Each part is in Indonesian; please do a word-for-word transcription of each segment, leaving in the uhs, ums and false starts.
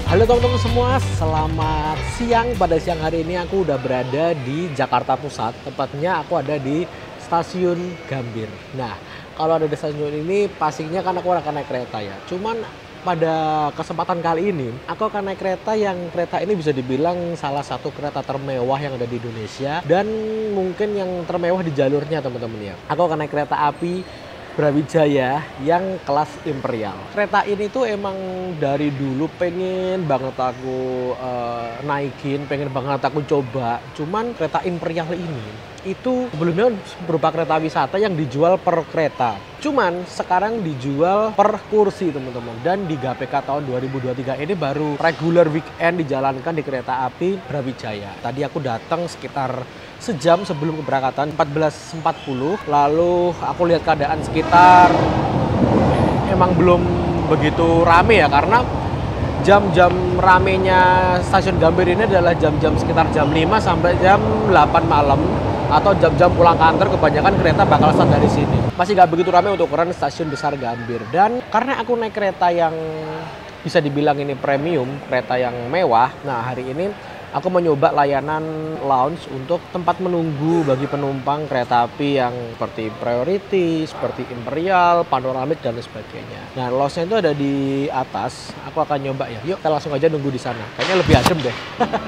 Halo teman-teman semua, selamat siang. Pada siang hari ini aku udah berada di Jakarta Pusat. Tepatnya aku ada di Stasiun Gambir. Nah, kalau ada di stasiun ini pastinya kan aku akan naik kereta ya. Cuman pada kesempatan kali ini aku akan naik kereta yang kereta ini bisa dibilang salah satu kereta termewah yang ada di Indonesia. Dan mungkin yang termewah di jalurnya teman-teman ya. Aku akan naik kereta api Brawijaya yang kelas imperial. Kereta ini tuh emang dari dulu pengen banget aku uh, naikin, pengen banget aku coba. Cuman kereta imperial ini itu sebelumnya berupa kereta wisata yang dijual per kereta. Cuman sekarang dijual per kursi teman-teman. Dan di G P K tahun dua ribu dua puluh tiga ini baru regular weekend dijalankan di kereta api Brawijaya. Tadi aku datang sekitar sejam sebelum keberangkatan, empat belas empat puluh. Lalu aku lihat keadaan sekitar emang belum begitu rame ya, karena jam-jam ramenya stasiun Gambir ini adalah jam-jam sekitar jam lima sampai jam delapan malam, atau jam-jam pulang kantor kebanyakan kereta bakal start dari sini. Masih gak begitu ramai untuk ukuran stasiun besar Gambir. Dan karena aku naik kereta yang bisa dibilang ini premium, kereta yang mewah, nah hari ini aku mencoba layanan lounge untuk tempat menunggu bagi penumpang kereta api yang seperti priority, seperti imperial, panoramik dan sebagainya. Nah, lounge-nya itu ada di atas. Aku akan nyoba ya. Yuk, kita langsung aja nunggu di sana. Kayaknya lebih adem deh.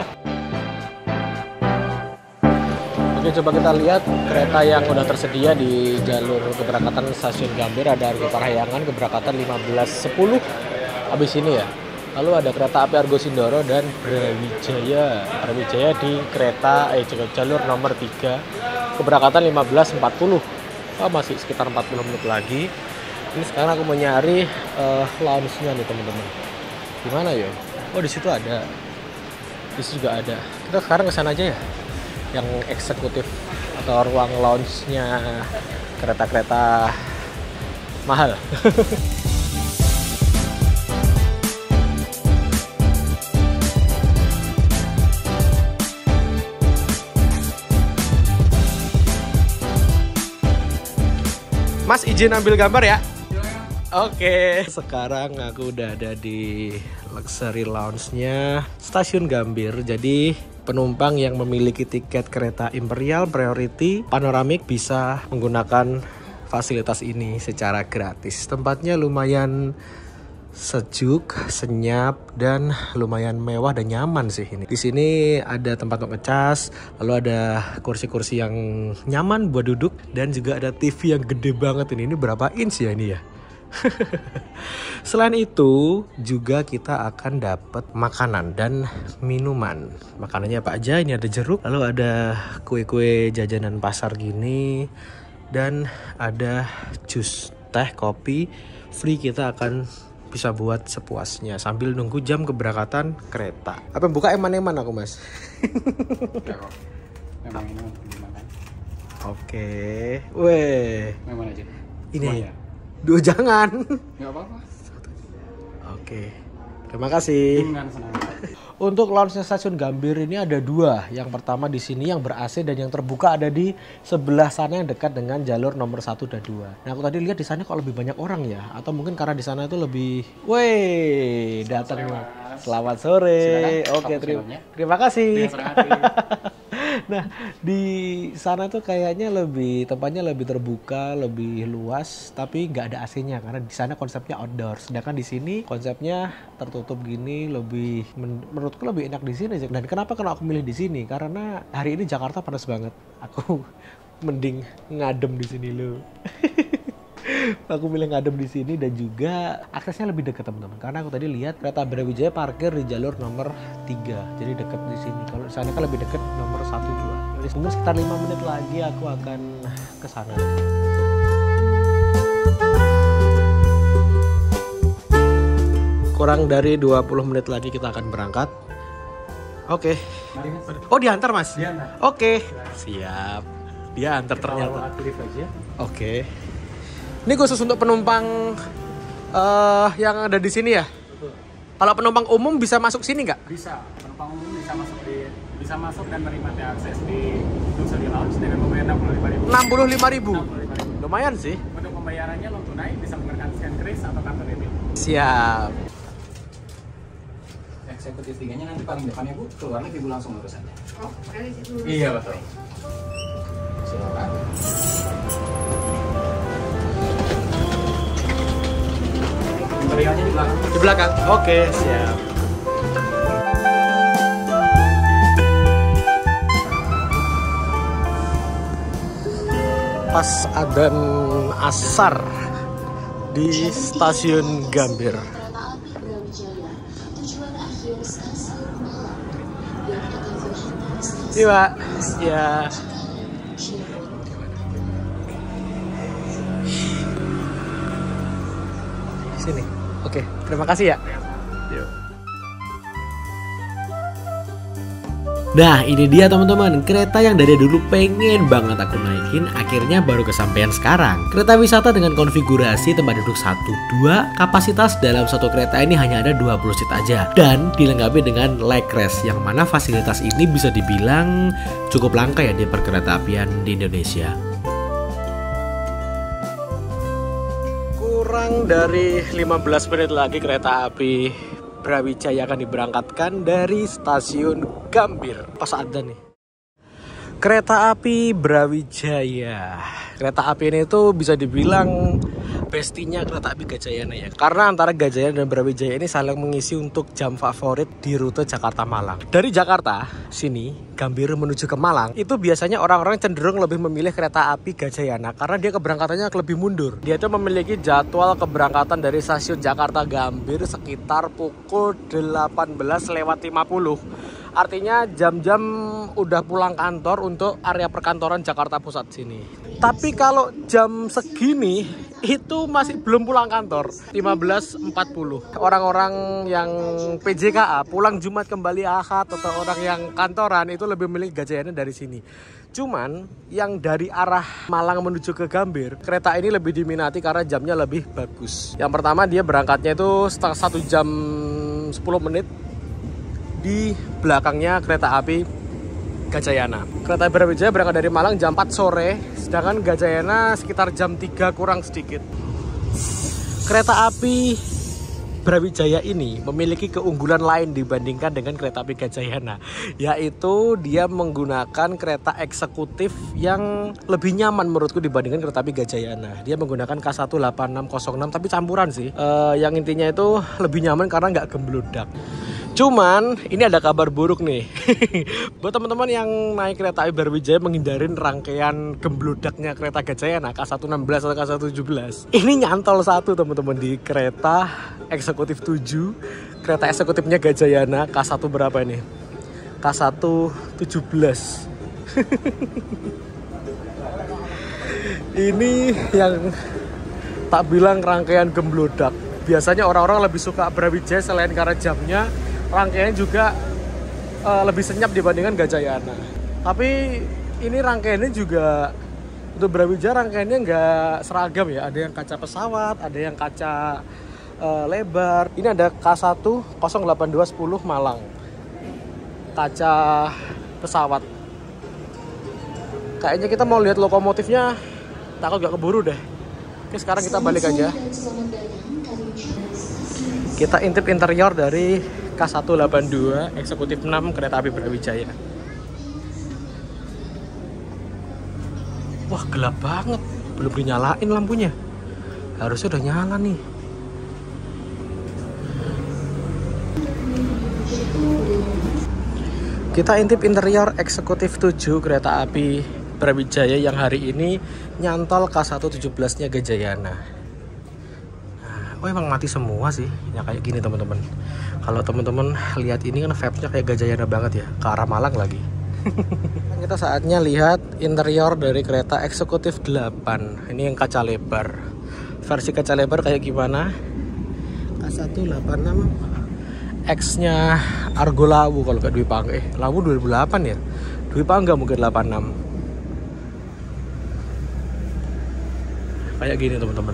Oke, coba kita lihat kereta yang udah tersedia di jalur keberangkatan stasiun Gambir. Ada Argo Parahyangan keberangkatan lima belas sepuluh habis ini ya. Lalu ada kereta api Argo Sindoro dan Brawijaya. Brawijaya di kereta eh jalur nomor tiga keberangkatan lima belas empat puluh. Oh, masih sekitar empat puluh menit lagi. Ini sekarang aku mau nyari uh, lounge-nya nih teman-teman. Gimana ya? Oh, di situ ada. Di situ juga ada. Kita sekarang ke sana aja ya. Yang eksekutif atau ruang lounge-nya kereta-kereta mahal. Mas, izin ambil gambar ya? Oke. Sekarang aku udah ada di luxury lounge-nya Stasiun Gambir. Jadi penumpang yang memiliki tiket kereta imperial, priority, panoramik bisa menggunakan fasilitas ini secara gratis. Tempatnya lumayan sejuk, senyap, dan lumayan mewah dan nyaman sih ini. Di sini ada tempat untuk ngecas, lalu ada kursi-kursi yang nyaman buat duduk, dan juga ada T V yang gede banget ini. Ini berapa inch ya ini ya? Selain itu juga kita akan dapat makanan dan minuman. Makanannya apa aja? Ini ada jeruk, lalu ada kue-kue jajanan pasar gini, dan ada jus, teh, kopi free. Kita akan bisa buat sepuasnya sambil nunggu jam keberangkatan kereta. Apa buka eman-eman aku, Mas? Memang ini dimakan. Oke. Weh. Memang aja. Ini. Ya? Dua jangan. Enggak apa-apa. Oke. Terima kasih. Dengan senang hati. Untuk lounge stasiun Gambir ini ada dua. Yang pertama di sini yang ber-A C, dan yang terbuka ada di sebelah sana yang dekat dengan jalur nomor satu dan dua. Nah, aku tadi lihat di sana kok lebih banyak orang ya, atau mungkin karena di sana itu lebih weh, datang. Selamat sore. Silakan. Oke, terima, terima kasih. Nah, di sana tuh kayaknya lebih tempatnya lebih terbuka, lebih luas, tapi nggak ada A C-nya karena di sana konsepnya outdoor. Sedangkan di sini konsepnya tertutup gini, lebih men menurutku lebih enak di sini. Dan kenapa kalau aku milih di sini? Karena hari ini Jakarta panas banget. Aku mending ngadem di sini loh. Aku milih ngadem di sini, dan juga aksesnya lebih dekat teman-teman. Karena aku tadi lihat kereta Brawijaya parkir di jalur nomor tiga. Jadi dekat di sini. Kalau di sana kan lebih dekat nomor satu dua. Jadi mungkin sekitar lima menit lagi aku akan ke sana. Kurang dari dua puluh menit lagi kita akan berangkat. Oke. Okay. Oh, diantar, Mas? Diantar. Oke. Okay. Siap. Dia antar ternyata. Oke. Okay. Ini khusus untuk penumpang uh, yang ada di sini ya? Betul. Kalau penumpang umum bisa masuk sini nggak? Bisa. Penumpang umum bisa masuk di bisa masuk dan menikmati akses di luxury lounge dengan membayar enam puluh lima ribu. enam puluh lima ribu. Lumayan sih. Untuk pembayarannya non tunai bisa menggunakan scan kris atau kartu debit. Siap. Eh, eksekutif tiganya nanti paling depannya Bu, keluar lagi Bu langsung lurus aja. Oh, dari situ. Iya betul. Silakan. Imperialnya di belakang. Di belakang. Oke, siap. Pas adzan asar di stasiun Gambir. Iya, Pak. Ya. Sini. Oke, terima kasih ya. Yuk. Nah ini dia teman-teman, kereta yang dari dulu pengen banget aku naikin akhirnya baru kesampaian sekarang. Kereta wisata dengan konfigurasi tempat duduk satu dua, kapasitas dalam satu kereta ini hanya ada dua puluh seat aja. Dan dilengkapi dengan leg rest yang mana fasilitas ini bisa dibilang cukup langka ya di perkereta apian di Indonesia. Kurang dari lima belas menit lagi kereta api Brawijaya akan diberangkatkan dari stasiun Gambir. Pas ada nih. Kereta api Brawijaya. Kereta api ini tuh bisa dibilang bestinya kereta api Gajayana ya. Karena antara Gajayana dan Brawijaya ini saling mengisi untuk jam favorit di rute Jakarta Malang. Dari Jakarta sini Gambir menuju ke Malang, itu biasanya orang-orang cenderung lebih memilih kereta api Gajayana karena dia keberangkatannya lebih mundur. Dia tuh memiliki jadwal keberangkatan dari stasiun Jakarta Gambir sekitar pukul delapan belas lewat lima puluh. Artinya jam-jam udah pulang kantor untuk area perkantoran Jakarta Pusat sini. Tapi kalau jam segini itu masih belum pulang kantor, lima belas empat puluh. Orang-orang yang P J K A pulang Jumat kembali Ahad atau orang yang kantoran itu lebih milih Gajayana dari sini. Cuman yang dari arah Malang menuju ke Gambir, kereta ini lebih diminati karena jamnya lebih bagus. Yang pertama dia berangkatnya itu setengah satu jam sepuluh menit di belakangnya kereta api Gajayana. Kereta api Brawijaya berangkat dari Malang jam empat sore, sedangkan Gajayana sekitar jam tiga kurang sedikit. Kereta api Brawijaya ini memiliki keunggulan lain dibandingkan dengan kereta api Gajayana, yaitu dia menggunakan kereta eksekutif yang lebih nyaman menurutku dibandingkan kereta api Gajayana. Dia menggunakan K satu delapan enam nol enam tapi campuran sih. Uh, yang intinya itu lebih nyaman karena nggak gemblodak. Cuman ini ada kabar buruk nih. Buat teman-teman yang naik kereta api Brawijaya menghindarin rangkaian gemblodaknya kereta Gajayana K satu enam belas atau K satu tujuh belas. Ini nyantol satu teman-teman di kereta eksekutif tujuh. Kereta eksekutifnya Gajayana K satu berapa ini? K satu tujuh belas. Ini yang tak bilang rangkaian gemblodak. Biasanya orang-orang lebih suka Brawijaya selain karena jamnya, rangkaiannya juga uh, lebih senyap dibandingkan Gajayana. Tapi ini rangkaiannya juga untuk Brawijaya rangkaiannya nggak seragam ya. Ada yang kaca pesawat, ada yang kaca uh, lebar. Ini ada K satu nol delapan dua sepuluh Malang, kaca pesawat. Kayaknya kita mau lihat lokomotifnya, takut nggak keburu deh. Oke, sekarang kita balik aja. Kita intip interior dari K satu delapan dua eksekutif enam kereta api Brawijaya. Wah, gelap banget. Belum dinyalain lampunya. Harusnya udah nyala nih. Kita intip interior eksekutif tujuh kereta api Brawijaya yang hari ini nyantol K satu tujuh belas-nya Gajayana. Oh emang mati semua sih ya kayak gini teman-teman. Kalau teman-teman lihat ini kan vibe-nya kayak Gajayana banget ya, ke arah Malang lagi. Kita saatnya lihat interior dari kereta eksekutif delapan. Ini yang kaca lebar. Versi kaca lebar kayak gimana? K satu delapan enam X-nya Argo Lawu kalau nggak Dwi Pangga. Eh, Lawu dua ribu delapan ya. Dwi Pangga mungkin delapan enam. Kayak gini teman-teman.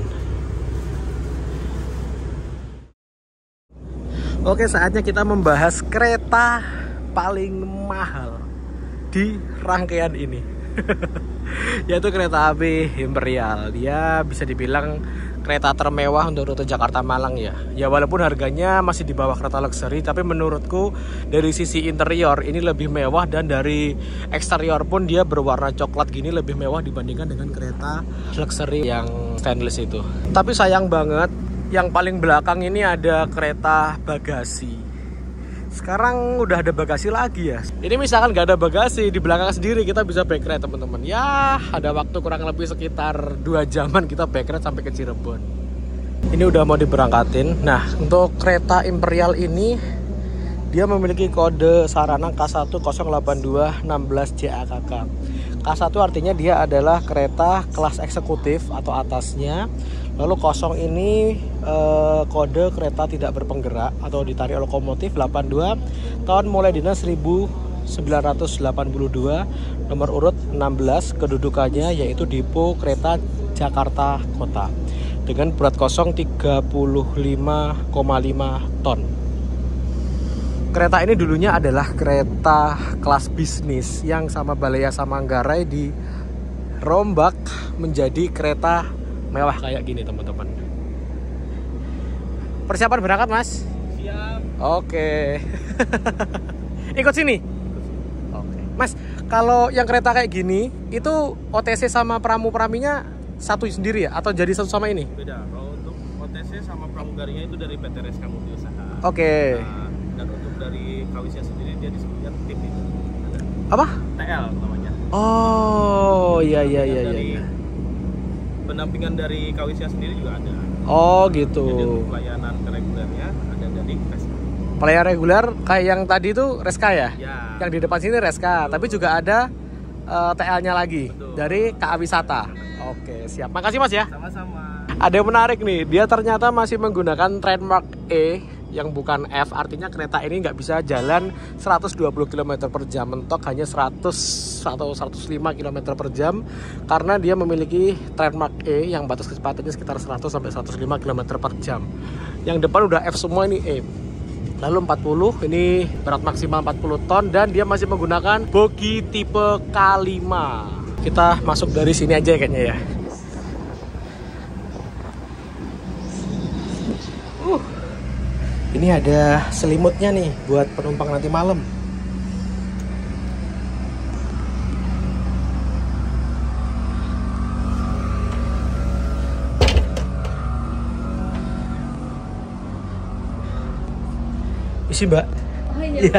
Oke, saatnya kita membahas kereta paling mahal di rangkaian ini. Yaitu kereta api Imperial. Dia bisa dibilang kereta termewah untuk rute Jakarta Malang ya. Ya walaupun harganya masih di bawah kereta luxury, tapi menurutku dari sisi interior ini lebih mewah, dan dari eksterior pun dia berwarna coklat gini lebih mewah dibandingkan dengan kereta luxury yang stainless itu. Tapi sayang banget yang paling belakang ini ada kereta bagasi. Sekarang udah ada bagasi lagi ya. Ini misalkan nggak ada bagasi, di belakang sendiri kita bisa backride teman-teman. Ya ada waktu kurang lebih sekitar dua jaman kita backride sampai ke Cirebon. Ini udah mau diberangkatin. Nah untuk kereta Imperial ini dia memiliki kode sarana K satu nol delapan dua enam belas J A K K. K satu artinya dia adalah kereta kelas eksekutif atau atasnya. Lalu kosong ini eh, kode kereta tidak berpenggerak atau ditarik lokomotif delapan dua, tahun mulai dinas seribu sembilan ratus delapan puluh dua, nomor urut enam belas, kedudukannya yaitu Depo Kereta Jakarta Kota dengan berat kosong tiga puluh lima koma lima ton. Kereta ini dulunya adalah kereta kelas bisnis yang sama Balai Yasa Manggarai dirombak menjadi kereta mewah kayak gini teman-teman. Persiapan berangkat mas? Siap. Oke. Ikut sini. Oke. Mas, kalau yang kereta kayak gini itu O T C sama pramu-praminya satu sendiri ya? Atau jadi satu sama ini? Beda. Kalau untuk O T C sama pramugarinya itu dari P T R S K Multi Usaha. Oke. Nah, dan untuk dari Kawisya sendiri dia disebutkan tim itu. Ada. Apa? T L namanya. Oh, iya iya iya Dari iya. pendampingan dari Kawisya sendiri juga ada. Oh gitu. Jadi untuk pelayanan regulernya ada dari Reska. Pelayanan reguler kayak yang tadi itu Reska ya? Ya. Yang di depan sini Reska, tapi juga ada uh, T L-nya lagi. Betul. Dari K A Wisata. Oke, siap. Makasih Mas ya. Sama-sama. Ada yang menarik nih, dia ternyata masih menggunakan trademark E yang bukan F, artinya kereta ini nggak bisa jalan seratus dua puluh kilometer per jam, mentok hanya seratus atau seratus lima kilometer per jam karena dia memiliki trademark E yang batas kecepatannya sekitar seratus sampai seratus lima kilometer per jam. Yang depan udah F semua, ini E. Lalu empat puluh, ini berat maksimal empat puluh ton dan dia masih menggunakan bogi tipe K lima. Kita masuk dari sini aja kayaknya ya. Uh. Ini ada selimutnya nih buat penumpang nanti malam. Isi mbak. Oh iya.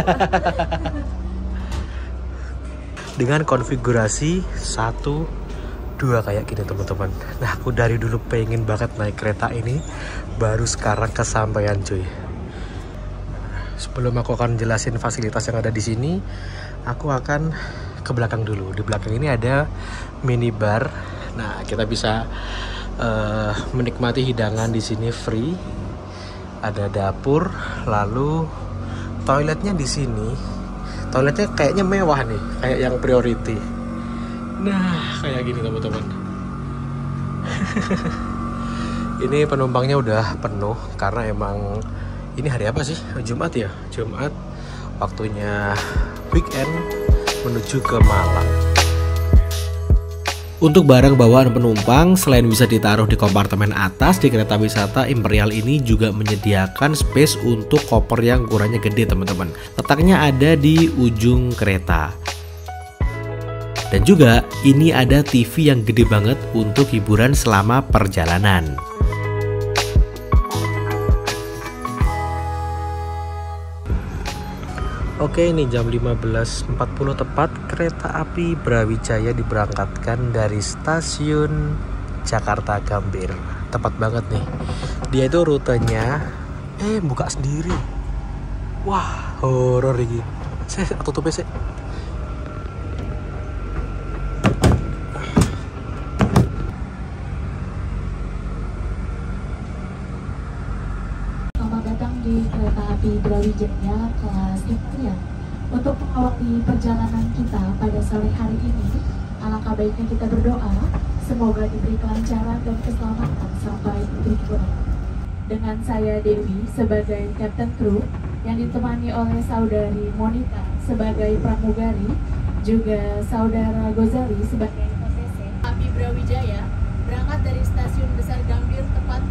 Dengan konfigurasi satu dua kayak gini teman-teman. Nah aku dari dulu pengen banget naik kereta ini, baru sekarang kesampaian cuy. Sebelum aku akan jelasin fasilitas yang ada di sini, aku akan ke belakang dulu. Di belakang ini ada minibar. Nah, kita bisa uh, menikmati hidangan di sini free. Ada dapur, lalu toiletnya di sini. Toiletnya kayaknya mewah nih, kayak yang priority. Nah, kayak gini teman-teman. Ini penumpangnya udah penuh karena emang ini hari apa sih? Jumat ya? Jumat. Waktunya weekend menuju ke Malang. Untuk barang bawaan penumpang, selain bisa ditaruh di kompartemen atas, di kereta wisata Imperial ini juga menyediakan space untuk koper yang ukurannya gede teman-teman. Letaknya ada di ujung kereta. Dan juga ini ada T V yang gede banget untuk hiburan selama perjalanan. Oke, ini jam lima belas empat puluh tepat, kereta api Brawijaya diberangkatkan dari stasiun Jakarta Gambir. Tepat banget nih. Dia itu rutenya eh buka sendiri. Wah, horor ini. Saya tutup sih. Di kereta api Brawijaya kelas Imperial. Untuk mengawali perjalanan kita pada sore hari ini, alangkah baiknya kita berdoa semoga diberi kelancaran dan keselamatan sampai tujuan. Dengan saya Dewi sebagai Captain Crew yang ditemani oleh saudari Monica sebagai pramugari, juga saudara Gozali sebagai O T C. Api Brawijaya berangkat dari stasiun besar Gambir tepat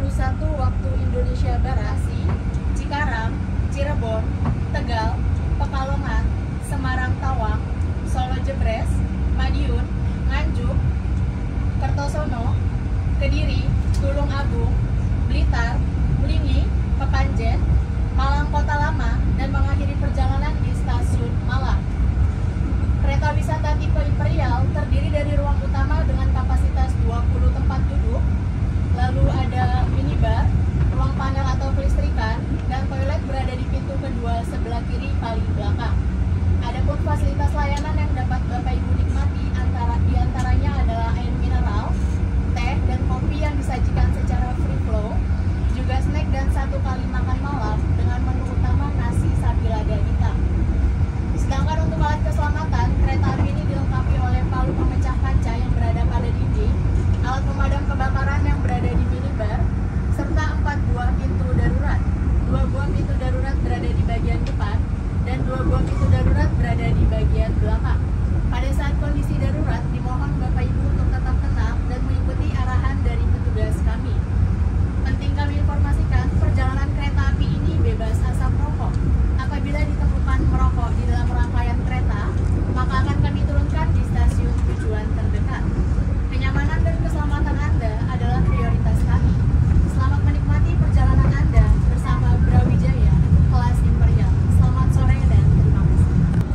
puluh satu waktu Indonesia Barat, Cikarang, Cirebon, Tegal, Pekalongan, Semarang Tawang, Solo Jebres, Madiun, Nganjuk, Kertosono, Kediri, Tulung Agung, Blitar, Blingi, Pepanjen, Malang Kota Lama, dan mengakhiri perjalanan di stasiun Malang. Kereta wisata tipe Imperial terdiri dari ruang utama dengan kapasitas dua puluh tempat duduk, lalu ada minibar, ruang panel atau kelistrikan, dan toilet berada di pintu kedua sebelah kiri paling belakang. Adapun fasilitas layanan yang dapat Bapak Ibu nikmati antara diantaranya adalah air mineral, teh, dan kopi yang disajikan secara free flow, juga snack dan satu kali makan malam dengan menu utama nasi sapi lada hitam. Sedangkan untuk alat keselamatan, kereta api ini dilengkapi oleh palu pemecah kaca yang berada pada dinding, alat pemadam kebakaran yang berada di minibar, serta empat buah pintu darurat. Dua buah pintu darurat berada di bagian depan, dan dua buah pintu darurat berada di bagian belakang. Pada saat kondisi darurat, dimohon Bapak Ibu untuk tetap tenang dan mengikuti arahan dari petugas kami. Penting kami informasikan, perjalanan kereta api ini bebas asap rokok. Apabila ditemukan merokok di dalam rangkaian kereta, maka akan kami turunkan di stasiun tujuan terdekat. Kenyamanan dan keselamatan Anda adalah prioritas kami. Selamat menikmati perjalanan Anda bersama Brawijaya, kelas Imperial. Selamat sore dan terima kasih.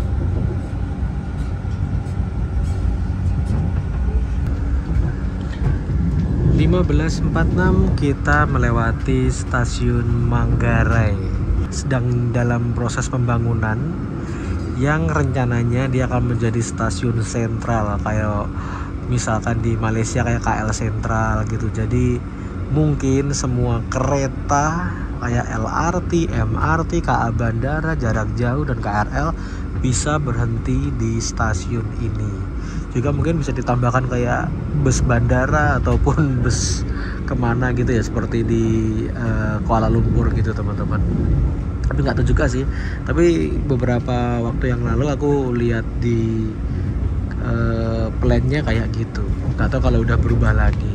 lima belas empat puluh enam kita melewati stasiun Manggarai. Sedang dalam proses pembangunan yang rencananya dia akan menjadi stasiun sentral kayak misalkan di Malaysia kayak K L Sentral gitu. Jadi mungkin semua kereta kayak L R T, M R T, K A Bandara, jarak jauh, dan K R L bisa berhenti di stasiun ini. Juga mungkin bisa ditambahkan kayak bus bandara ataupun bus kemana gitu ya, seperti di uh, Kuala Lumpur gitu teman-teman. Tapi nggak tahu juga sih. Tapi beberapa waktu yang lalu aku lihat di uh, plan-nya kayak gitu. Nggak tahu kalau udah berubah lagi.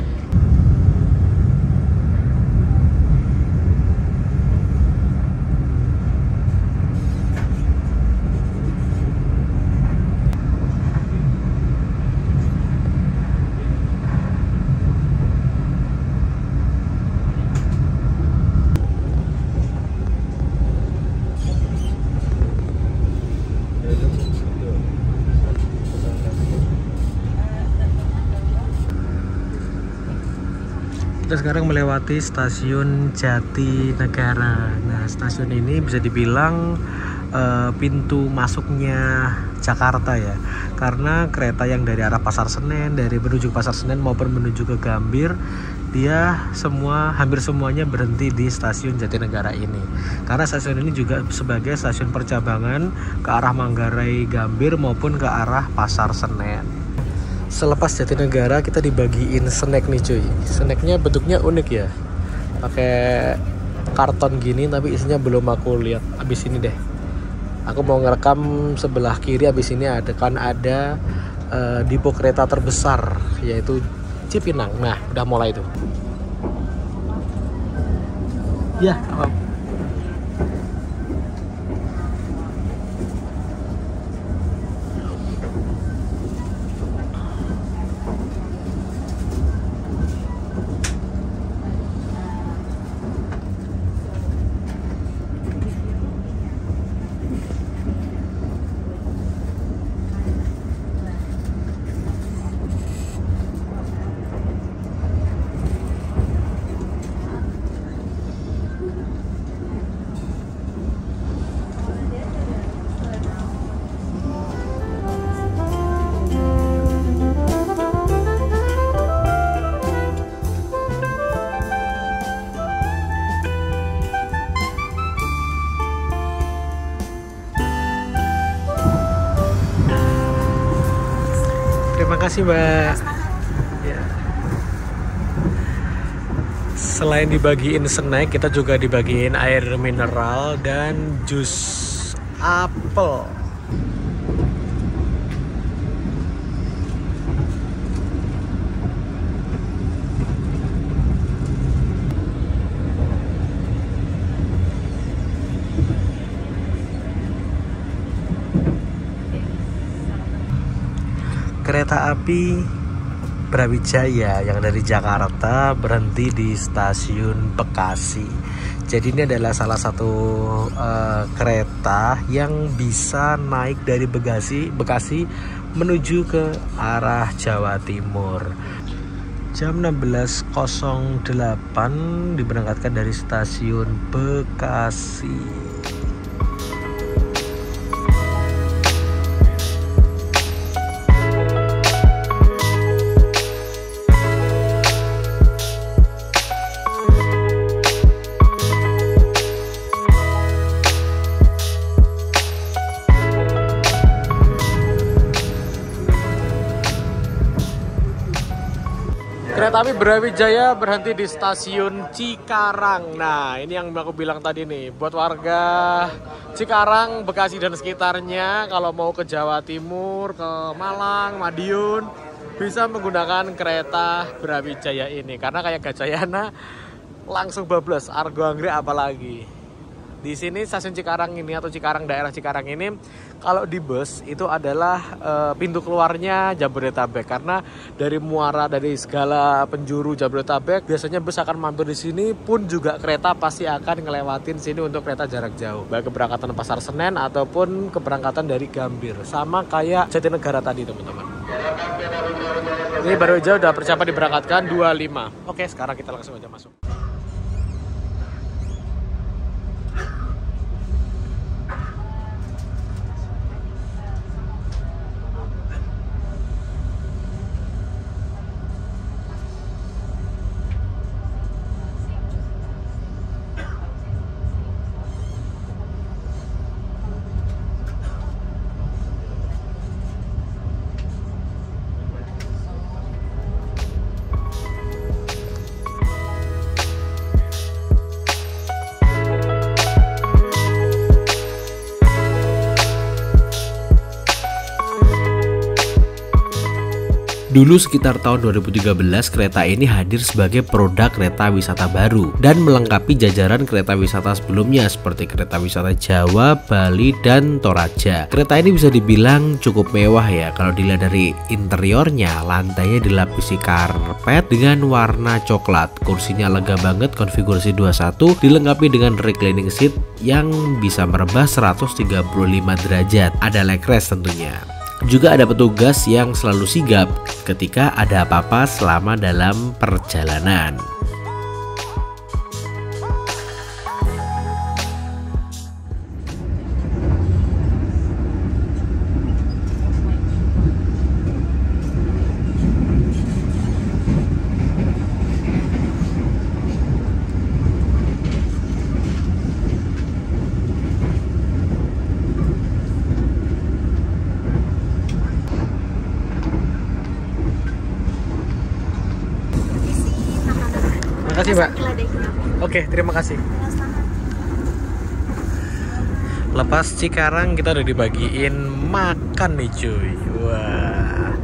Kita sekarang melewati stasiun Jatinegara. Nah, stasiun ini bisa dibilang uh, pintu masuknya Jakarta ya, karena kereta yang dari arah Pasar Senen, dari menuju Pasar Senen maupun menuju ke Gambir, dia semua hampir semuanya berhenti di stasiun Jatinegara ini. Karena stasiun ini juga sebagai stasiun percabangan ke arah Manggarai, Gambir maupun ke arah Pasar Senen. Selepas Jatinegara kita dibagiin snack nih cuy. Snacknya bentuknya unik ya, pakai karton gini tapi isinya belum aku lihat. Abis ini deh aku mau ngerekam sebelah kiri. Abis ini ada kan ada uh, depo kereta terbesar yaitu Cipinang. Nah udah mulai tuh ya. Apa? Terima kasih Mbak. Ya. Selain dibagiin snack, kita juga dibagiin air mineral dan jus apel. Kereta api Brawijaya yang dari Jakarta berhenti di stasiun Bekasi. Jadi ini adalah salah satu uh, kereta yang bisa naik dari Bekasi, Bekasi menuju ke arah Jawa Timur. Jam enam belas nol delapan diberangkatkan dari stasiun Bekasi. Kereta api Brawijaya berhenti di stasiun Cikarang. Nah, ini yang aku bilang tadi nih, buat warga Cikarang, Bekasi dan sekitarnya, kalau mau ke Jawa Timur, ke Malang, Madiun, bisa menggunakan kereta Brawijaya ini. Karena kayak Gajayana langsung bablas, Argo Anggrek apalagi. Di sini stasiun Cikarang ini atau Cikarang, daerah Cikarang ini, kalau di bus itu adalah e, pintu keluarnya Jabodetabek, karena dari muara, dari segala penjuru Jabodetabek biasanya bus akan mampir di sini, pun juga kereta pasti akan ngelewatin sini untuk kereta jarak jauh, baik keberangkatan Pasar Senen ataupun keberangkatan dari Gambir, sama kayak Jatinegara tadi teman-teman. Ini baru aja udah persiapan diberangkatkan dua puluh lima. Oke, sekarang kita langsung aja masuk. Dulu sekitar tahun dua ribu tiga belas, kereta ini hadir sebagai produk kereta wisata baru dan melengkapi jajaran kereta wisata sebelumnya seperti kereta wisata Jawa, Bali, dan Toraja. Kereta ini bisa dibilang cukup mewah ya. Kalau dilihat dari interiornya, lantainya dilapisi karpet dengan warna coklat. Kursinya lega banget, konfigurasi dua puluh satu, dilengkapi dengan reclining seat yang bisa merebah seratus tiga puluh lima derajat. Ada leg rest tentunya. Juga ada petugas yang selalu sigap ketika ada apa-apa selama dalam perjalanan. Terima kasih, Mbak. Oke, terima kasih. Lepas Cikarang kita udah dibagiin makan nih cuy. Wah.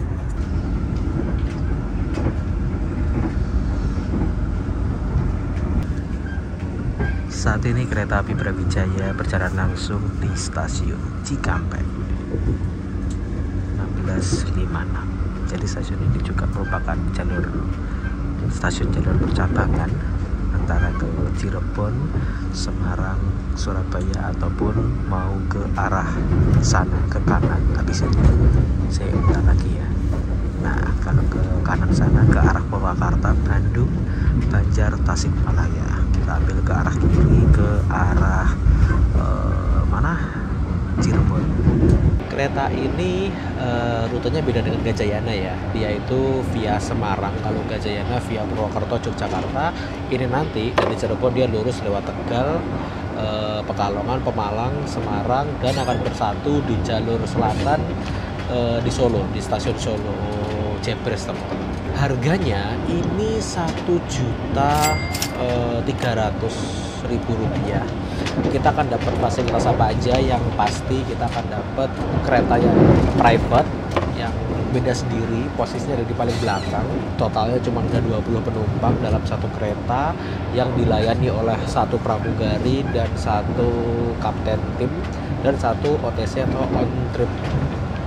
Saat ini kereta api Brawijaya berjalan langsung di stasiun Cikampek enam belas lima puluh enam. Jadi stasiun ini juga merupakan jalur stasiun jalur percabangan antara ke Cirebon, Semarang, Surabaya ataupun mau ke arah sana ke kanan. Habis ini saya ulang lagi ya. Nah, kalau ke kanan sana ke arah Purwakarta, Bandung, Banjar, Tasikmalaya. Kita ambil ke arah kiri ke arah uh, mana? Cirebon. Kereta ini uh, rutenya beda dengan Gajayana ya. Dia itu via Semarang, kalau Gajayana via Purwokerto, Yogyakarta. Ini nanti dari Cirebon dia lurus lewat Tegal, uh, Pekalongan, Pemalang, Semarang, dan akan bersatu di jalur selatan uh, di Solo, di stasiun Solo Jebres teman-teman. Harganya ini satu juta tiga ratus ribu rupiah. Kita akan dapat fasilitas apa aja? Yang pasti kita akan dapat kereta yang private, yang beda sendiri, posisinya ada di paling belakang. Totalnya cuma ada dua puluh penumpang dalam satu kereta yang dilayani oleh satu pramugari dan satu kapten tim dan satu O T C atau on trip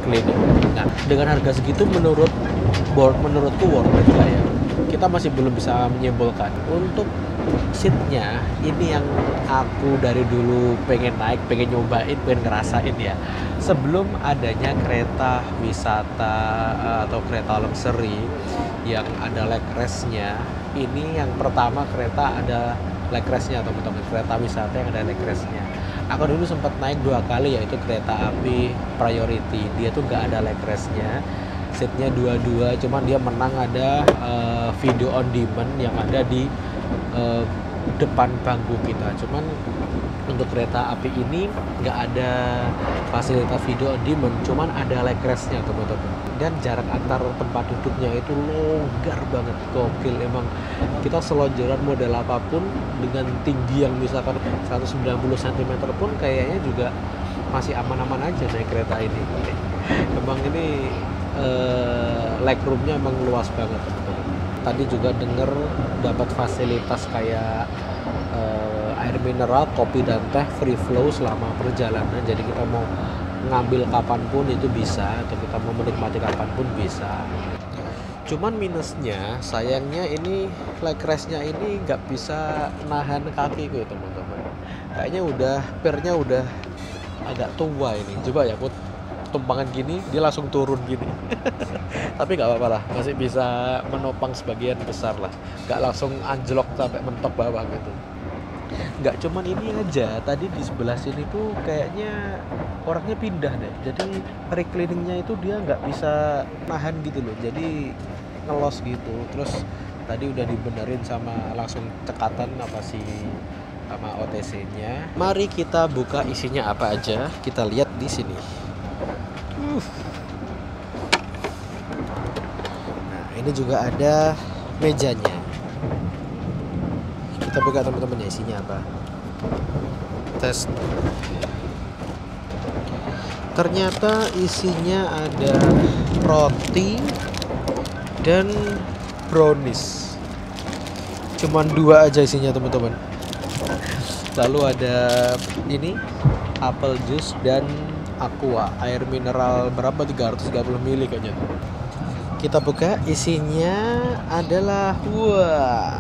reclining. Nah, dengan harga segitu menurut board menurutku worth it lah ya. Kita masih belum bisa menyimpulkan. Untuk seatnya ini yang aku dari dulu pengen naik, pengen nyobain, pengen ngerasain ya. Sebelum adanya kereta wisata atau kereta luxury yang ada leg rest-nya, ini yang pertama kereta ada leg rest-nya teman-teman, kereta wisata yang ada leg rest-nya. Aku dulu sempat naik dua kali, yaitu kereta api Priority. Dia tuh nggak ada leg rest-nya, seatnya dua-dua, cuman dia menang ada uh, video on demand yang ada di uh, depan bangku kita. Cuman untuk kereta api ini nggak ada fasilitas video on demand, cuman ada leg rest-nya teman-teman. Dan jarak antar tempat duduknya itu longgar banget, gokil emang. Kita selonjoran model apapun dengan tinggi yang misalkan seratus sembilan puluh sentimeter pun kayaknya juga masih aman-aman aja naik kereta ini. Emang ini uh, legroomnya emang luas banget teman-teman. Tadi juga denger dapat fasilitas kayak uh, air mineral, kopi dan teh free flow selama perjalanan. Jadi kita mau ngambil kapanpun itu bisa, atau kita mau menikmati kapanpun bisa. Cuman minusnya, sayangnya ini leg rest-nya ini nggak bisa nahan kakiku teman-teman. Kayaknya udah pernya udah agak tua ini. Coba ya aku tumpangan gini, dia langsung turun gini. Tapi nggak apa-apa lah, masih bisa menopang sebagian besar lah. Nggak langsung anjlok sampai mentok bawah gitu. Nggak cuman ini aja, tadi di sebelah sini tuh kayaknya orangnya pindah deh. Jadi recliningnya itu dia nggak bisa nahan gitu loh, jadi ngelos gitu. Terus tadi udah dibenerin sama langsung cekatan apa sih sama O T C-nya. Mari kita buka isinya apa aja, kita lihat di sini. Uh. Nah, ini juga ada mejanya. Kita buka teman-teman ya, isinya apa. Tes. Ternyata isinya ada roti dan brownies. Cuman dua aja isinya teman-teman. Lalu ada ini apple juice dan aqua, air mineral berapa, tiga ratus tiga puluh mili kayaknya. Kita buka, isinya adalah wah.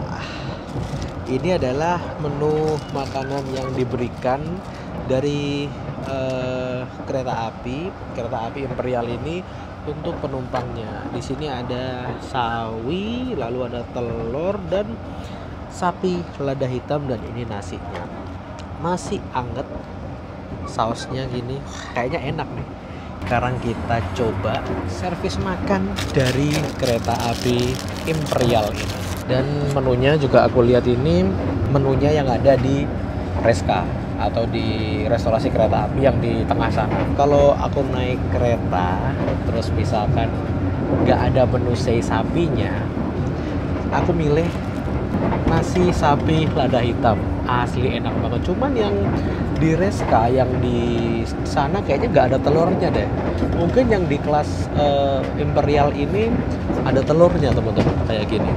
Ini adalah menu makanan yang diberikan dari uh, kereta api, kereta api Imperial ini untuk penumpangnya. Di sini ada sawi, lalu ada telur dan sapi lada hitam, dan ini nasinya. Masih anget, sausnya gini, kayaknya enak nih. Sekarang kita coba servis makan dari kereta api Imperial ini. Dan menunya juga aku lihat ini menunya yang ada di Reska atau di restorasi kereta api yang di tengah sana. Kalau aku naik kereta terus misalkan nggak ada menu sei sapinya, aku milih nasi sapi lada hitam. Asli enak banget. Cuman yang di Reska yang di sana kayaknya nggak ada telurnya deh. Mungkin yang di kelas uh, Imperial ini ada telurnya teman-teman, kayak gini.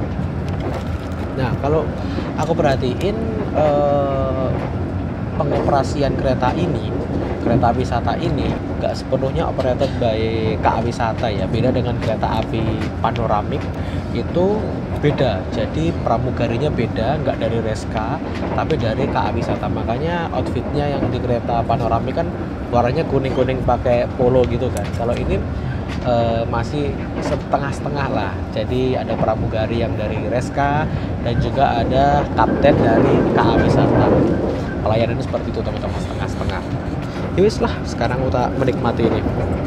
Nah, kalau aku perhatiin eh, pengoperasian kereta ini, kereta wisata ini nggak sepenuhnya operated by K A Wisata ya. Beda dengan kereta api panoramik, itu beda. Jadi pramugarinya beda, nggak dari Reska, tapi dari K A Wisata. Makanya outfitnya yang di kereta panoramik kan warnanya kuning-kuning pakai polo gitu kan. Kalau ini Uh, masih setengah-setengah lah. Jadi ada pramugari yang dari Reska dan juga ada kapten dari K A Wisata. Pelayanannya seperti itu teman-teman, setengah-setengah. Yowis lah, sekarang kita menikmati ini.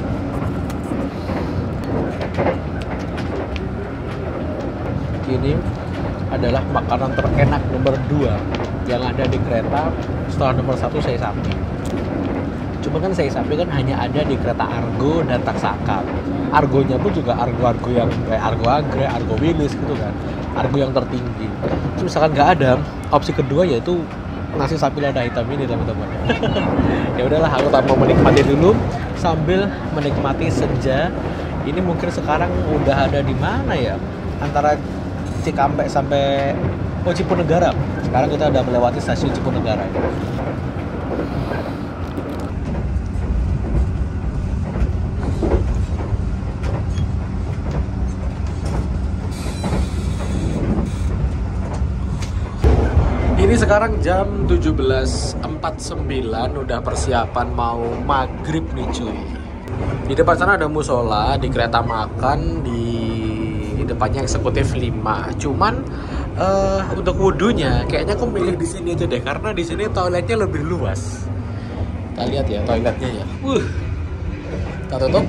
Ini adalah makanan terenak nomor dua yang ada di kereta setelah nomor satu sei sapi. Cuma kan sei sapi kan hanya ada di kereta Argo dan Taksaka. Argonya pun juga argo-argo yang kayak Argo Agre, Argo Wilis gitu kan. Argo yang tertinggi. Terus misalkan nggak ada, opsi kedua yaitu nasi sapi lada hitam ini teman-teman. Ya udahlah, aku tak mau menikmati dulu sambil menikmati senja. Ini mungkin sekarang udah ada di mana ya? Antara Cikampek sampai oh, Cipunegara. Sekarang kita udah melewati stasiun Cipunegara. sekarang jam tujuh belas empat puluh sembilan, udah persiapan mau maghrib nih cuy. Di depan sana ada musola, di kereta makan, di depannya eksekutif lima. Cuman uh, untuk wudhunya kayaknya aku milih di sini aja deh, karena di sini toiletnya lebih luas. Kita lihat ya toiletnya ya. Uh. Kita tutup.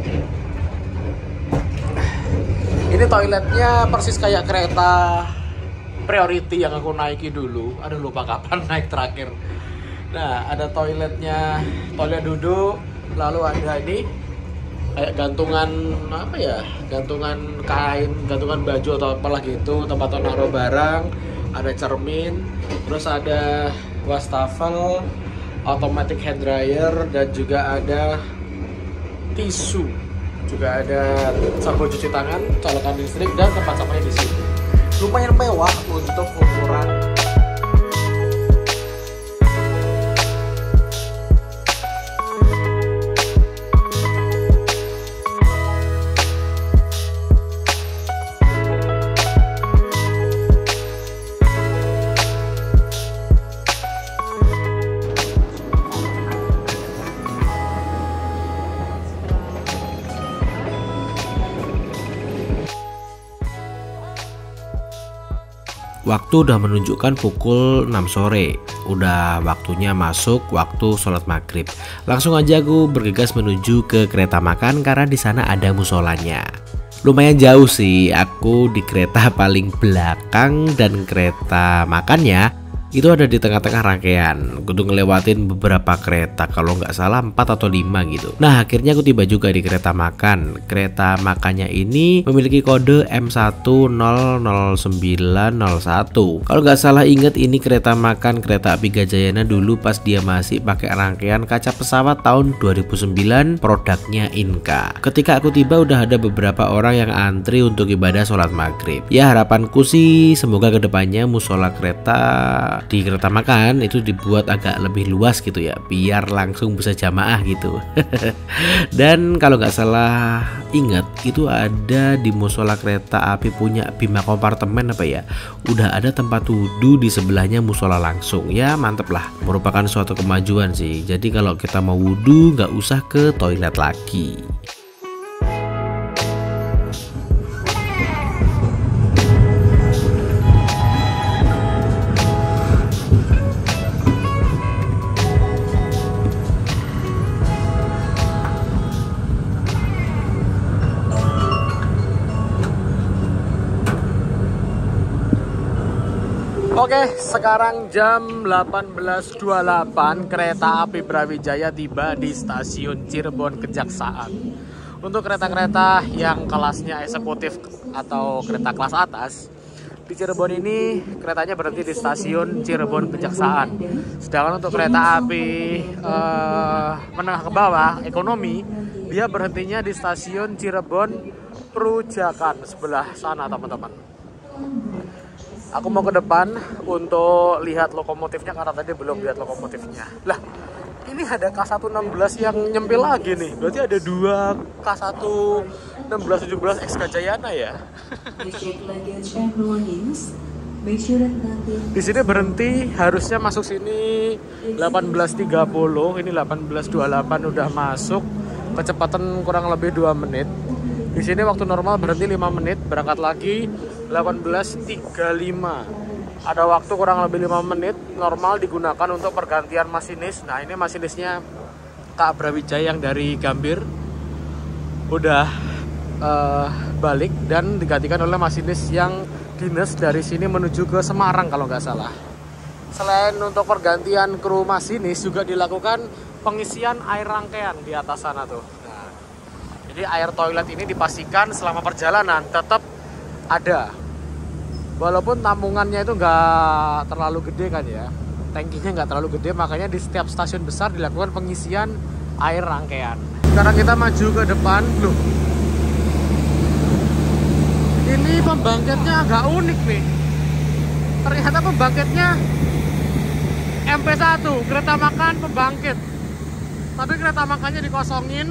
Ini toiletnya persis kayak kereta Priority yang aku naiki dulu. Aduh lupa kapan naik terakhir. Nah ada toiletnya, toilet duduk. Lalu ada ini kayak gantungan apa ya, gantungan kain, gantungan baju atau apalah gitu, tempat naruh barang. Ada cermin, terus ada wastafel, automatic hand dryer, dan juga ada tisu, juga ada sabun cuci tangan, colokan listrik, dan tempat sampahnya di sini. Lumayan mewah untuk ukuran. Waktu udah menunjukkan pukul enam sore. Udah waktunya masuk waktu sholat maghrib. Langsung aja aku bergegas menuju ke kereta makan karena di sana ada musolanya. Lumayan jauh sih, aku di kereta paling belakang dan kereta makannya itu ada di tengah-tengah rangkaian. Kudu ngelewatin beberapa kereta, kalau nggak salah empat atau lima gitu. Nah akhirnya aku tiba juga di kereta makan. Kereta makannya ini memiliki kode M satu nol nol sembilan nol satu. Kalau nggak salah inget, ini kereta makan kereta api Gajayana dulu pas dia masih pakai rangkaian kaca pesawat tahun dua ribu sembilan, produknya Inka. Ketika aku tiba udah ada beberapa orang yang antri untuk ibadah sholat maghrib. Ya harapanku sih semoga kedepannya musola kereta di kereta makan itu dibuat agak lebih luas gitu ya, biar langsung bisa jamaah gitu. Dan kalau nggak salah ingat, itu ada di musola kereta api punya Bima Kompartemen apa ya, udah ada tempat wudhu di sebelahnya musola langsung. Ya mantep lah, merupakan suatu kemajuan sih. Jadi kalau kita mau wudhu nggak usah ke toilet lagi. Oke, sekarang jam delapan belas dua puluh delapan, kereta api Brawijaya tiba di stasiun Cirebon Kejaksaan. Untuk kereta-kereta yang kelasnya eksekutif atau kereta kelas atas, di Cirebon ini keretanya berhenti di stasiun Cirebon Kejaksaan. Sedangkan untuk kereta api eh, menengah ke bawah, ekonomi, dia berhentinya di stasiun Cirebon Perujakan sebelah sana teman-teman. Aku mau ke depan untuk lihat lokomotifnya karena tadi belum lihat lokomotifnya. Lah, ini ada K satu enam belas yang nyempil lagi nih. Berarti ada dua K satu enam belas tujuh belas X Gajayana ya. Di sini berhenti, harusnya masuk sini delapan belas tiga puluh. Ini delapan belas dua puluh delapan udah masuk. Kecepatan kurang lebih dua menit. Di sini waktu normal berhenti lima menit, berangkat lagi delapan belas tiga puluh lima. Ada waktu kurang lebih lima menit, normal digunakan untuk pergantian masinis. Nah, ini masinisnya Kak Brawijaya yang dari Gambir udah uh, balik dan digantikan oleh masinis yang dinas dari sini menuju ke Semarang kalau nggak salah. Selain untuk pergantian kru masinis, juga dilakukan pengisian air rangkaian di atas sana tuh. Nah, jadi air toilet ini dipastikan selama perjalanan tetap ada. Walaupun tampungannya itu nggak terlalu gede kan ya, tangkinya nggak terlalu gede, makanya di setiap stasiun besar dilakukan pengisian air rangkaian. Sekarang kita maju ke depan. Loh, ini pembangkitnya agak unik nih. Ternyata pembangkitnya M P satu, kereta makan pembangkit. Tapi kereta makannya dikosongin.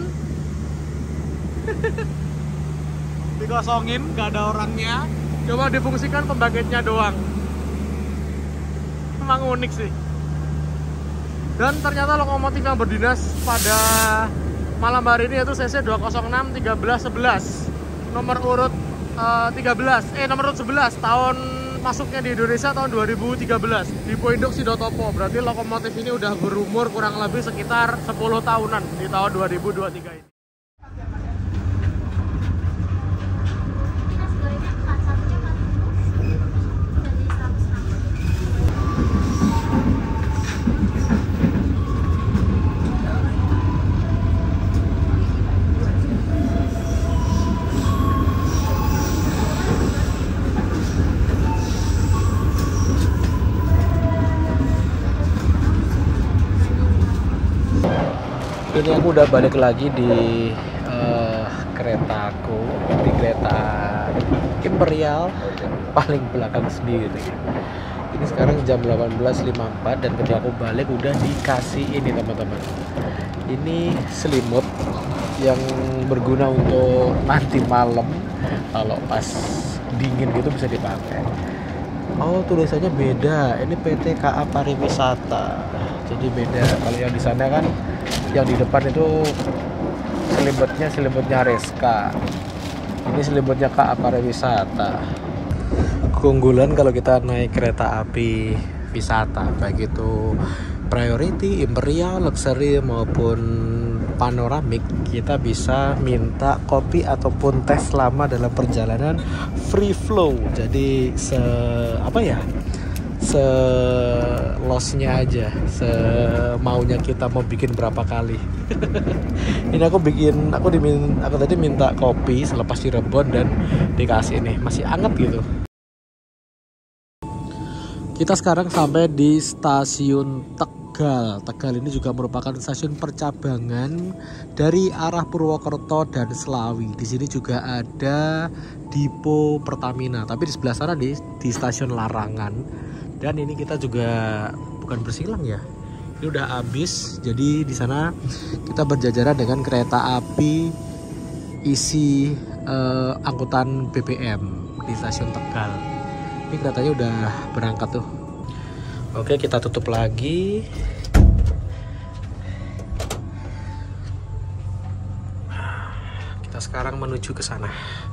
Dikosongin, nggak ada orangnya. Coba difungsikan pembangkitnya doang. emang unik sih. Dan ternyata lokomotif yang berdinas pada malam hari ini yaitu C C dua nol enam satu tiga satu satu, nomor urut uh, tiga belas, eh nomor urut sebelas, tahun masuknya di Indonesia tahun dua ribu tiga belas, Dipo Induk Sidotopo. Berarti lokomotif ini udah berumur kurang lebih sekitar sepuluh tahunan di tahun dua ribu dua puluh tiga ini. Ini aku udah balik lagi di uh, keretaku, di kereta Imperial paling belakang sendiri. Ini sekarang jam delapan belas lima puluh empat dan ketika aku balik udah dikasih ini teman-teman. Ini selimut yang berguna untuk nanti malam kalau pas dingin gitu bisa dipakai. Oh, tulisannya beda. Ini P T K A Pariwisata. Jadi beda. Kalau yang di sana kan yang di depan itu selimutnya selimutnya Reska. Ini selimutnya K A Pariwisata. Keunggulan kalau kita naik kereta api wisata, baik itu priority, imperial, luxury maupun panoramik, kita bisa minta kopi ataupun teh selama dalam perjalanan free flow. Jadi se apa ya? Se lossnya aja, se maunya kita mau bikin berapa kali. Ini aku bikin, aku dimin, aku tadi minta kopi selepas Cirebon dan dikasih ini masih anget gitu. Kita sekarang sampai di stasiun Tegal. Tegal ini juga merupakan stasiun percabangan dari arah Purwokerto dan Selawi. Di sini juga ada Dipo Pertamina, tapi di sebelah sana di, di stasiun Larangan. Dan ini kita juga bukan bersilang ya. Ini udah habis. Jadi di sana kita berjajaran dengan kereta api isi eh, angkutan B B M di stasiun Tegal. Ini keretanya udah berangkat tuh. Oke, kita tutup lagi. Kita sekarang menuju ke sana.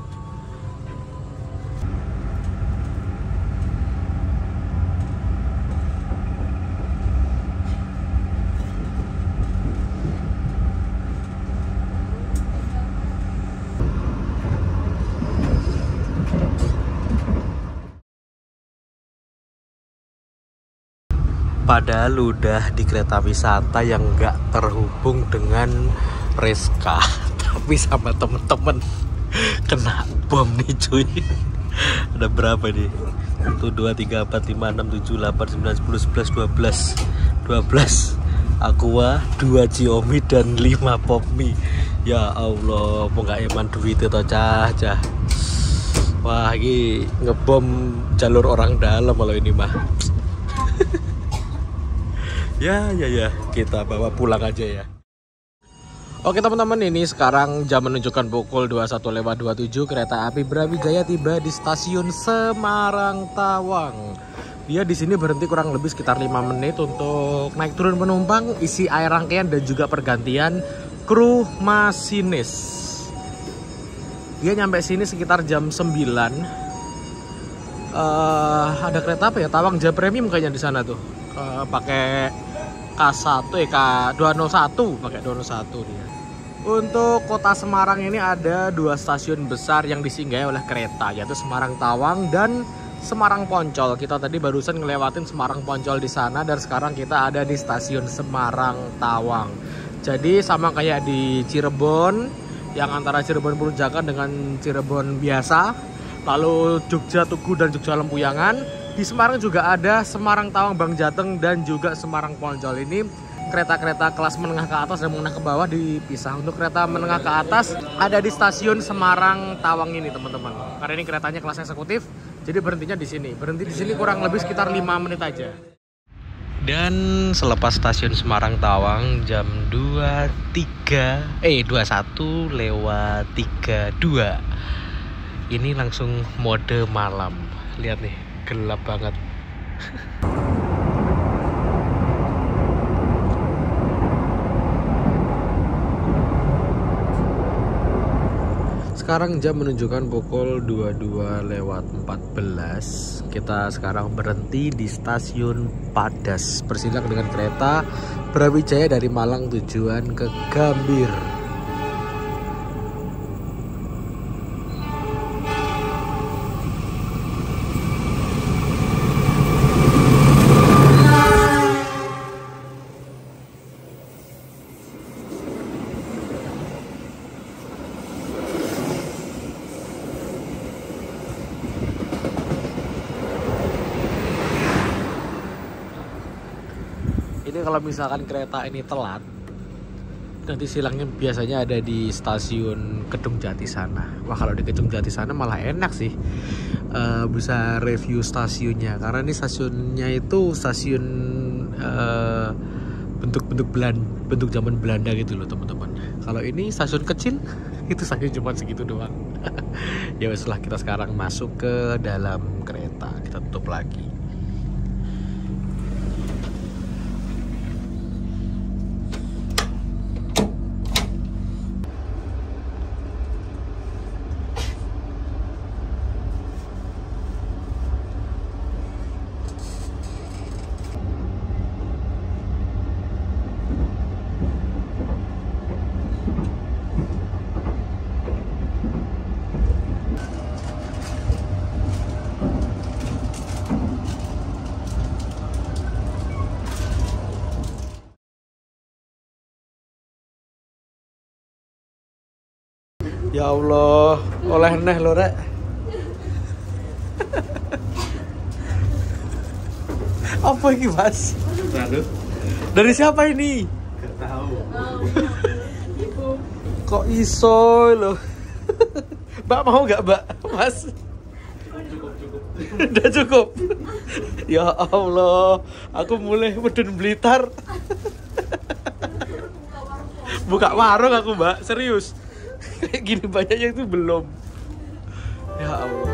Padahal udah di kereta wisata yang nggak terhubung dengan Reska, tapi sama temen-temen kena bom nih cuy. Ada berapa nih? satu, dua, tiga, empat, lima, enam, tujuh, delapan, sembilan, sepuluh, sebelas, dua belas dua belas Aqua, dua Xiaomi dan lima Popmi. Ya Allah, mau nggak eman duit itu cah cah. Wah, ini ngebom jalur orang dalam kalau ini mah. Ya, ya, ya, kita bawa pulang aja ya. Oke teman-teman, ini sekarang jam menunjukkan pukul dua puluh satu lewat dua puluh tujuh. Kereta api Brawijaya tiba di stasiun Semarang Tawang. Dia di sini berhenti kurang lebih sekitar lima menit untuk naik turun penumpang, isi air rangkaian dan juga pergantian kru masinis. Dia nyampe sini sekitar jam sembilan. Uh, ada kereta apa ya? Tawang Jaya Premium kayaknya di sana tuh. Uh, pakai K satu eh K dua nol satu, pakai dua nol satu dia. Untuk kota Semarang ini ada dua stasiun besar yang disinggahi oleh kereta, yaitu Semarang Tawang dan Semarang Poncol. Kita tadi barusan ngelewatin Semarang Poncol di sana dan sekarang kita ada di stasiun Semarang Tawang. Jadi sama kayak di Cirebon, yang antara Cirebon Purujakan dengan Cirebon biasa, lalu Jogja Tugu dan Jogja Lempuyangan. Di Semarang juga ada Semarang Tawang Bang Jateng dan juga Semarang Poncol. Ini kereta-kereta kelas menengah ke atas dan menengah ke bawah dipisah. Untuk kereta menengah ke atas ada di stasiun Semarang Tawang ini teman-teman. Karena ini keretanya kelas eksekutif, jadi berhentinya di sini. Berhenti di sini kurang lebih sekitar lima menit aja. Dan selepas stasiun Semarang Tawang jam dua puluh tiga eh dua puluh satu lewat tiga puluh dua. Ini langsung mode malam. Lihat nih, gelap banget. Sekarang jam menunjukkan pukul dua puluh dua lewat empat belas. Kita sekarang berhenti di stasiun Padas, bersilang dengan kereta Brawijaya dari Malang tujuan ke Gambir. Ini kalau misalkan kereta ini telat, nanti silangnya biasanya ada di stasiun Kedung Jati sana. Wah, kalau di Kedung Jati sana malah enak sih, uh, bisa review stasiunnya, karena ini stasiunnya itu stasiun uh, bentuk-bentuk Belanda, bentuk zaman Belanda gitu loh teman-teman. Kalau ini stasiun kecil, itu stasiun cuma segitu doang. Ya setelah kita sekarang masuk ke dalam kereta, kita tutup lagi. Ya Allah, oleh neh lo rek. Apa ini mas? Aduh, Dari siapa ini? gak tahu. Kok iso lo? Mbak mau gak mbak? Mas? Cukup, cukup. Udah cukup? Ya Allah, aku mulai medun Blitar. Buka warung aku mbak, serius. Kayak gini banyaknya itu belum. Ya Allah.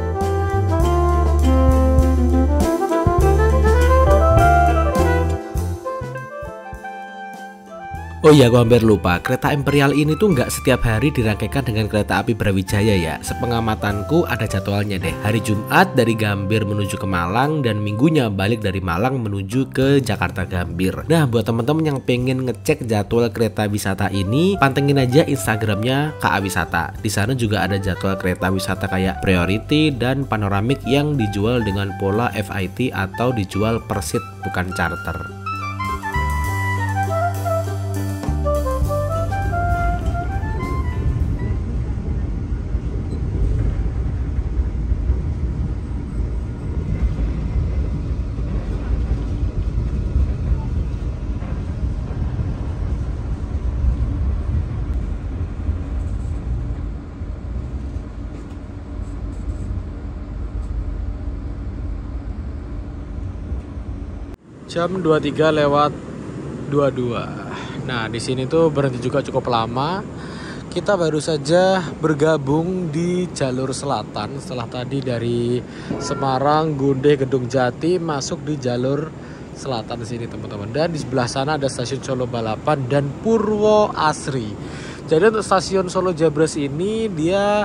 Oh iya, aku hampir lupa, kereta Imperial ini tuh nggak setiap hari dirangkaikan dengan kereta api Brawijaya ya. Sepengamatanku ada jadwalnya deh. Hari Jumat dari Gambir menuju ke Malang, dan minggunya balik dari Malang menuju ke Jakarta Gambir. Nah, buat teman-teman yang pengen ngecek jadwal kereta wisata ini, pantengin aja Instagramnya K A Wisata. Di sana juga ada jadwal kereta wisata kayak Priority dan Panoramik yang dijual dengan pola F I T atau dijual per seat bukan charter. Jam dua puluh tiga lewat dua puluh dua. Nah, di sini tuh berhenti juga cukup lama. Kita baru saja bergabung di jalur selatan setelah tadi dari Semarang, Gunde, Kedung Jati masuk di jalur selatan di sini teman-teman. Dan di sebelah sana ada stasiun Solo Balapan dan Purwo Asri. Jadi untuk stasiun Solo Jabres ini dia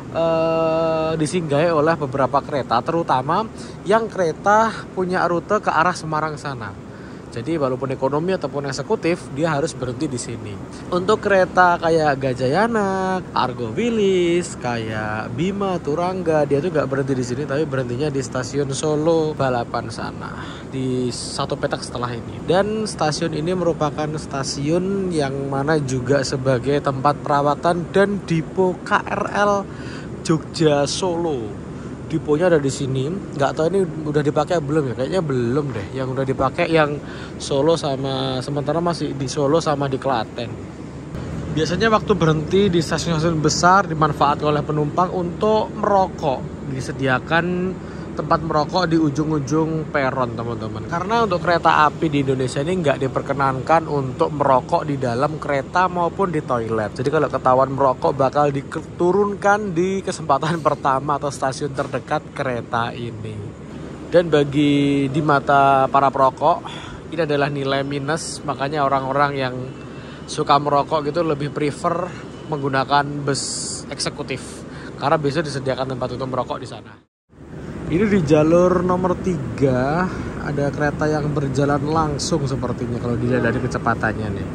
Uh, disinggahi oleh beberapa kereta, terutama yang kereta punya rute ke arah Semarang sana. Jadi walaupun ekonomi ataupun eksekutif, dia harus berhenti di sini. Untuk kereta kayak Gajayana, Argo Wilis, kayak Bima, Turangga, dia tuh nggak berhenti di sini, tapi berhentinya di stasiun Solo Balapan sana, di satu petak setelah ini. Dan stasiun ini merupakan stasiun yang mana juga sebagai tempat perawatan dan dipo K R L Jogja Solo. Diponya ada di sini. Nggak tahu ini udah dipakai belum ya? Kayaknya belum deh. Yang udah dipakai yang Solo sama, sementara masih di Solo sama di Klaten. Biasanya waktu berhenti di stasiun-stasiun besar dimanfaatkan oleh penumpang untuk merokok. Disediakan tempat merokok di ujung-ujung peron teman-teman. Karena untuk kereta api di Indonesia ini nggak diperkenankan untuk merokok di dalam kereta maupun di toilet. Jadi kalau ketahuan merokok bakal diturunkan di kesempatan pertama atau stasiun terdekat kereta ini. Dan bagi di mata para perokok ini adalah nilai minus, makanya orang-orang yang suka merokok gitu lebih prefer menggunakan bus eksekutif karena besok disediakan tempat untuk merokok di sana. Ini di jalur nomor tiga ada kereta yang berjalan langsung sepertinya kalau dilihat dari kecepatannya nih.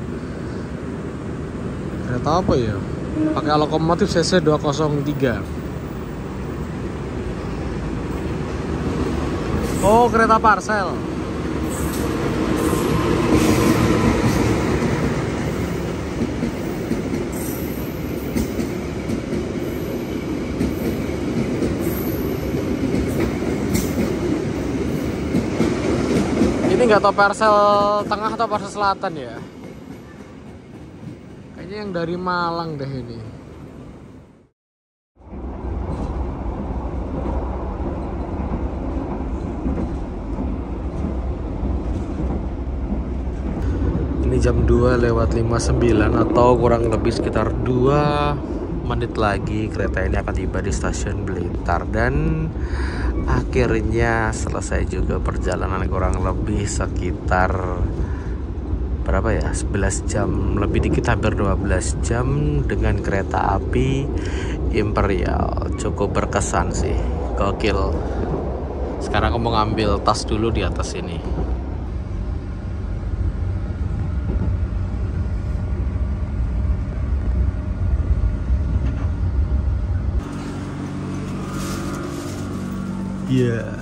Kereta apa ya? Pakai lokomotif C C dua nol tiga. Oh, kereta parcel. Ini nggak tahu parcel tengah atau parcel selatan ya. Kayaknya yang dari Malang deh ini. Ini jam dua lewat lima puluh sembilan atau kurang lebih sekitar dua menit lagi kereta ini akan tiba di stasiun Blitar, dan akhirnya selesai juga perjalanan kurang lebih sekitar berapa ya, sebelas jam lebih dikit, hampir dua belas jam dengan kereta api Imperial. Cukup berkesan sih, gokil. Sekarang aku mau ngambil tas dulu di atas ini. Iya. Yeah.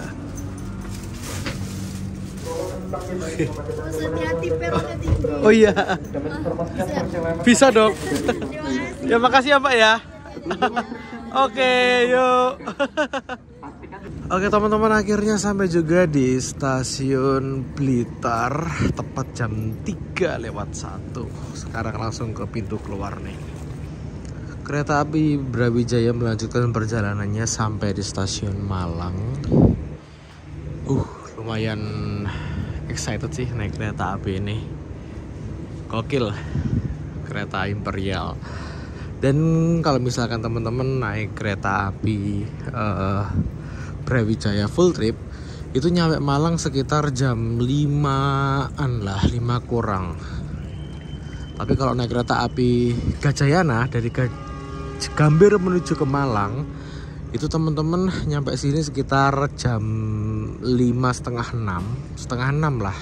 Hati-hati peronnya tinggi. Oh iya. Bisa dong. Ya makasih ya Pak ya. Oke, yuk. Oke teman-teman, akhirnya sampai juga di stasiun Blitar tepat jam tiga lewat satu. Sekarang langsung ke pintu keluar nih. Kereta api Brawijaya melanjutkan perjalanannya sampai di stasiun Malang. Uh, lumayan excited sih naik kereta api ini. Gokil, kereta Imperial. Dan kalau misalkan teman-teman naik kereta api uh, Brawijaya full trip, itu nyampe Malang sekitar jam limaan lah, lima kurang. Tapi kalau naik kereta api Gajayana dari Gambir menuju ke Malang, itu teman-teman nyampe sini sekitar jam lima setengah enam, setengah enam lah.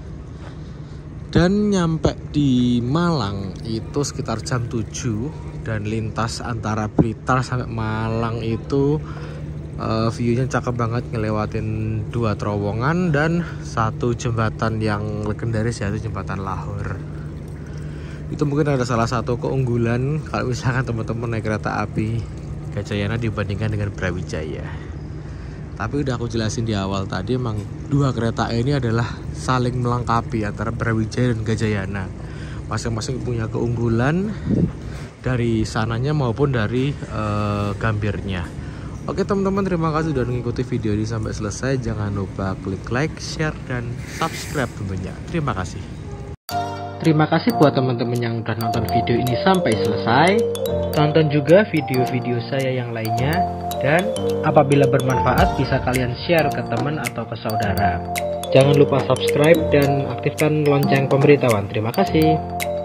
Dan nyampe di Malang itu sekitar jam tujuh, dan lintas antara Blitar sampai Malang itu uh, view-nya cakep banget, ngelewatin dua terowongan dan satu jembatan yang legendaris, yaitu jembatan Lahor. Itu mungkin ada salah satu keunggulan kalau misalkan teman-teman naik kereta api Gajayana dibandingkan dengan Brawijaya. Tapi udah aku jelasin di awal tadi, emang dua kereta ini adalah saling melengkapi antara Brawijaya dan Gajayana. Masing-masing punya keunggulan dari sananya maupun dari uh, Gambirnya. Oke teman-teman, terima kasih sudah mengikuti video ini sampai selesai. Jangan lupa klik like, share, dan subscribe tentunya. Terima kasih. Terima kasih buat teman-teman yang udah nonton video ini sampai selesai. Tonton juga video-video saya yang lainnya, dan apabila bermanfaat bisa kalian share ke teman atau ke saudara. Jangan lupa subscribe dan aktifkan lonceng pemberitahuan. Terima kasih.